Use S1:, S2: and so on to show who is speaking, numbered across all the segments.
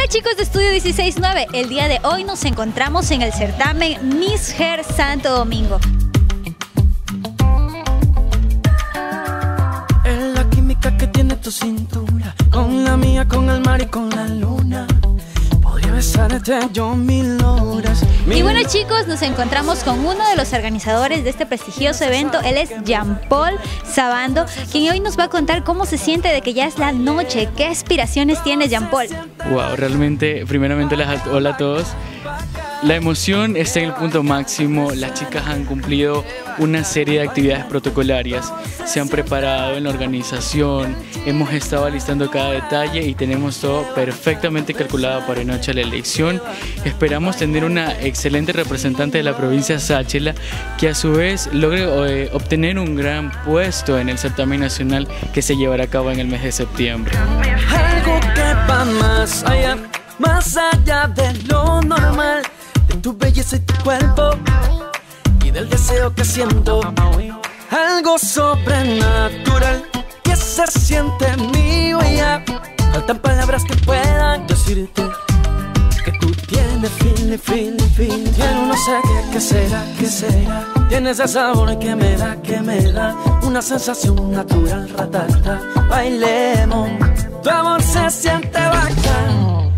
S1: Hola chicos de Estudio 169, el día de hoy nos encontramos en el certamen Miss Hair Santo Domingo.
S2: Es la química que tiene tu cintura, con la mía, con el mar y con la luna. Podría besarte yo 1000 horas.
S1: Y bueno chicos, nos encontramos con uno de los organizadores de este prestigioso evento. Él es Jean Paul Sabando, quien hoy nos va a contar cómo se siente de que ya es la noche. ¿Qué aspiraciones tienes, Jean Paul?
S3: Wow, realmente, primeramente, hola a todos. La emoción está en el punto máximo. Las chicas han cumplido una serie de actividades protocolarias, se han preparado en la organización, hemos estado alistando cada detalle y tenemos todo perfectamente calculado para la noche de la elección. Esperamos tener una excelente representante de la provincia Sáchila que a su vez logre obtener un gran puesto en el certamen nacional que se llevará a cabo en el mes de septiembre.
S2: Algo que va más allá de lo normal, de tu belleza y tu cuerpo y del deseo que siento. Algo sobrenatural que se siente mío y ya. Faltan palabras que puedan decirte que tú tienes feeling. Yo no sé qué será. Tienes ese sabor que me da una sensación natural, ratata. Bailemos, tu amor se siente bacán.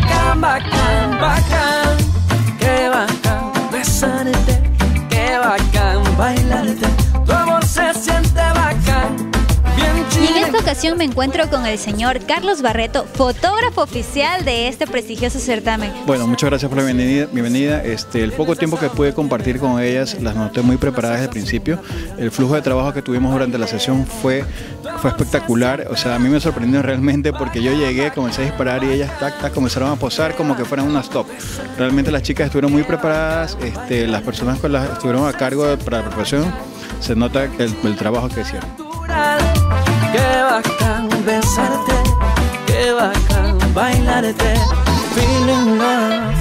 S2: Qué bacán besarte, qué bacán bailarte. Tu amor se siente bacán.
S1: Y en esta ocasión me encuentro con el señor Carlos Barreto, fotógrafo oficial de este prestigioso certamen.
S4: Bueno, muchas gracias por la bienvenida. El poco tiempo que pude compartir con ellas, las noté muy preparadas desde el principio. El flujo de trabajo que tuvimos durante la sesión fue espectacular. O sea, a mí me sorprendió realmente porque yo llegué, comencé a disparar y ellas comenzaron a posar como que fueran unas top. Realmente las chicas estuvieron muy preparadas, las personas con las estuvieron a cargo para la preparación, se nota el trabajo que hicieron.
S2: Qué bacán besarte, qué bacán bailarte, feeling love.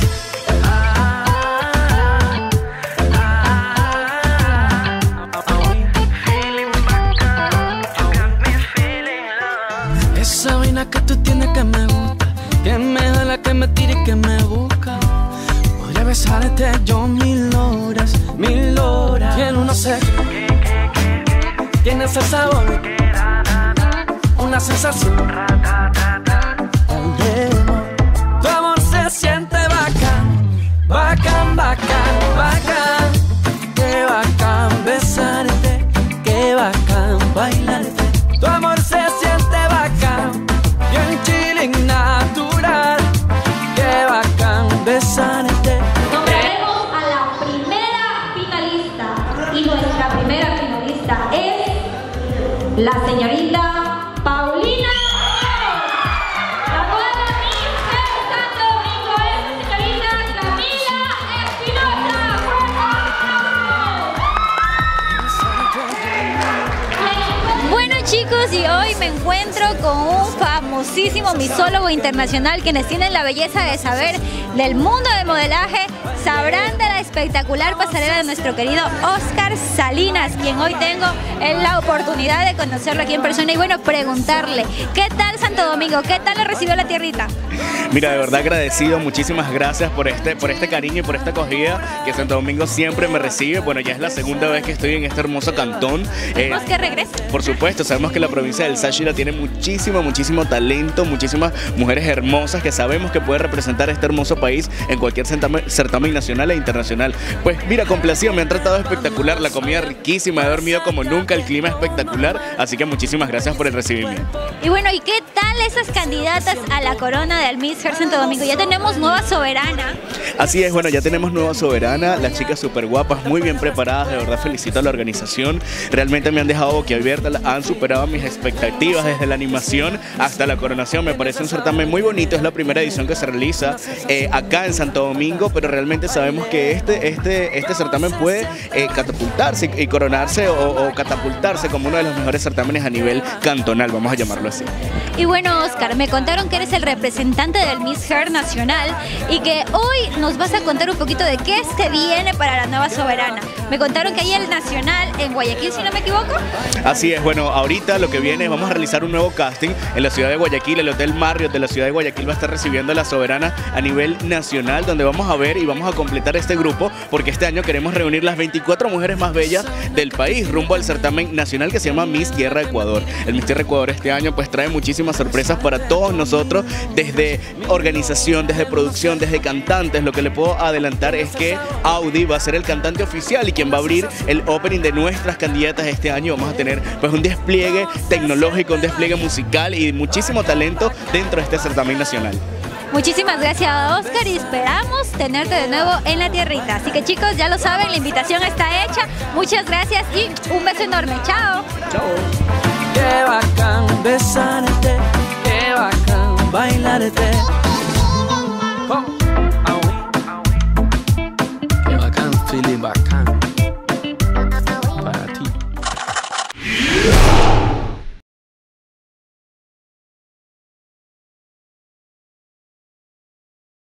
S2: Esa vaina que tú tienes que me gusta, que me da la que me tira y que me busca. Podría besarte yo 1000 horas. Quiero no sé, tiene ese sabor, una sensación. Tu amor se siente bacán. Qué bacán besarte, qué bacán bailarte. Tu amor se siente bacán, bien chilling natural. Qué bacán besarte.
S1: Nombraremos a la primera finalista y nuestra primera finalista es la señorita Paulina, la nueva Miss Hair Santo Domingo es la señorita Camila Espinosa. Bueno chicos, y hoy me encuentro con un famosísimo misólogo internacional quienes tienen la belleza de saber del mundo del modelaje, sabrán de la espectacular pasarela de nuestro querido Oscar Salinas, quien hoy tengo la oportunidad de conocerlo aquí en persona y bueno, preguntarle, ¿qué tal Santo Domingo? ¿Qué tal le recibió la tierrita?
S5: Mira, de verdad agradecido, muchísimas gracias por este cariño y por esta acogida que Santo Domingo siempre me recibe. Bueno, ya es la segunda vez que estoy en este hermoso cantón.
S1: ¿Queremos que regrese?
S5: Por supuesto, sabemos que la provincia del Sáchila tiene muchísimo talento, muchísimas mujeres hermosas que sabemos que puede representar este hermoso país en cualquier certamen nacional e internacional. Pues mira, complacido, me han tratado espectacular, la comida riquísima, he dormido como nunca, el clima espectacular, así que muchísimas gracias por el recibimiento.
S1: Y bueno, ¿y qué tal esas candidatas a la corona del Miss Hair Santo Domingo? Ya tenemos nueva soberana.
S5: Así es, bueno, ya tenemos nueva soberana, las chicas súper guapas, muy bien preparadas, de verdad felicito a la organización, realmente me han dejado boquiabierta, han superado mis expectativas desde la animación hasta la coronación. Me parece un certamen muy bonito, es la primera edición que se realiza acá en Santo Domingo, pero realmente sabemos que este certamen puede catapultarse y coronarse o catapultarse como uno de los mejores certámenes a nivel cantonal, vamos a llamarlo así.
S1: Y bueno, Oscar, me contaron que eres el representante del Miss Hair Nacional y que hoy nos vas a contar un poquito de qué se viene para la nueva soberana. Me contaron que hay el nacional en Guayaquil, si no me equivoco.
S5: Así es, bueno, ahorita lo que viene es vamos a realizar un nuevo casting en la ciudad de Guayaquil. El Hotel Marriott de la ciudad de Guayaquil va a estar recibiendo a la Soberana a nivel nacional, donde vamos a ver y vamos a completar este grupo, porque este año queremos reunir las 24 mujeres más bellas del país rumbo al certamen nacional que se llama Miss Tierra Ecuador. El Miss Tierra Ecuador este año pues trae muchísimas sorpresas para todos nosotros, desde organización, desde producción, desde cantantes. Lo que le puedo adelantar es que Audi va a ser el cantante oficial y quien va a abrir el opening de nuestras candidatas este año. Vamos a tener pues un despliegue tecnológico, un despliegue musical y muchísimo talento dentro de este certamen nacional.
S1: Muchísimas gracias, Oscar, y esperamos tenerte de nuevo en la tierrita. Así que chicos, ya lo saben, la invitación está hecha. Muchas gracias y un beso enorme. Chao.
S5: Chao.
S2: Qué bacán besarte.